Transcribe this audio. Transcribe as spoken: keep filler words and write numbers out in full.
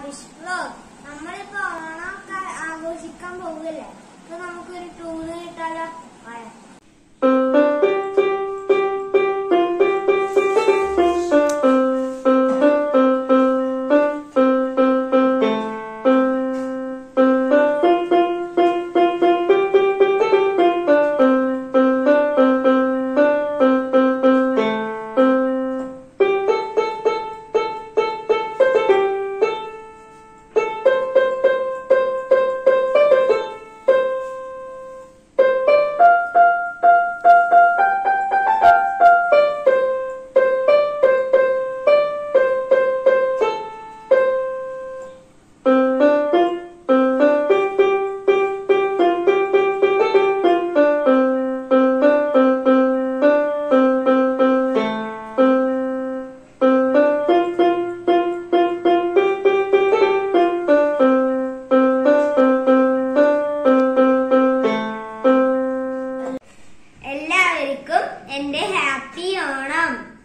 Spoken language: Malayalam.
ബാബിഷ് വ്ലോഗ്. നമ്മളിപ്പോ ഓണമൊക്കെ ആഘോഷിക്കാൻ പോകല്ലേ, അപ്പൊ നമുക്കൊരു ടൂറ് കിട്ടാലോ. എല്ലാവർക്കും എന്റെ ഹാപ്പി ഓണം.